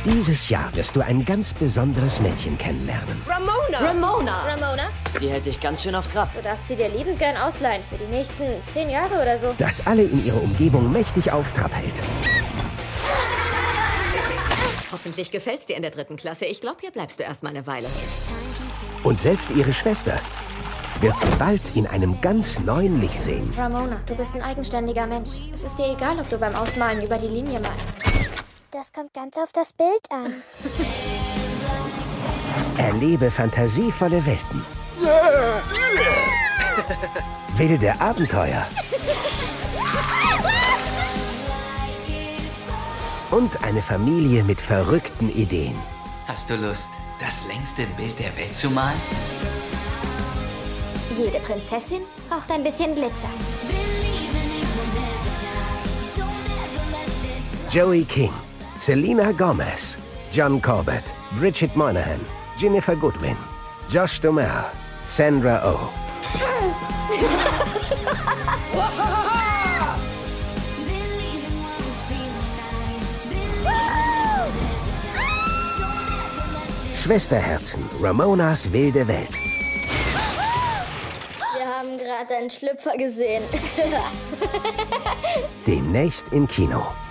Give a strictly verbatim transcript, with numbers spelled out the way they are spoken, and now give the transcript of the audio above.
Dieses Jahr wirst du ein ganz besonderes Mädchen kennenlernen. Ramona! Ramona! Ramona? Sie hält dich ganz schön auf Trab. Du darfst sie dir liebend gern ausleihen für die nächsten zehn Jahre oder so. Das alle in ihrer Umgebung mächtig auf Trab hält. Hoffentlich gefällt's dir in der dritten Klasse. Ich glaube, hier bleibst du erst mal eine Weile. Und selbst ihre Schwester wird sie bald in einem ganz neuen Licht sehen. Ramona, du bist ein eigenständiger Mensch. Es ist dir egal, ob du beim Ausmalen über die Linie malst. Das kommt ganz auf das Bild an. Erlebe fantasievolle Welten. Wilde Abenteuer. Und eine Familie mit verrückten Ideen. Hast du Lust, das längste Bild der Welt zu malen? Jede Prinzessin braucht ein bisschen Glitzer. Joey King, Selena Gomez, John Corbett, Bridget Moynahan, Ginnifer Goodwin, Josh Duhamel, Sandra Oh. Schwesterherzen, Ramonas wilde Welt. Wir haben gerade einen Schlüpfer gesehen. Demnächst im Kino.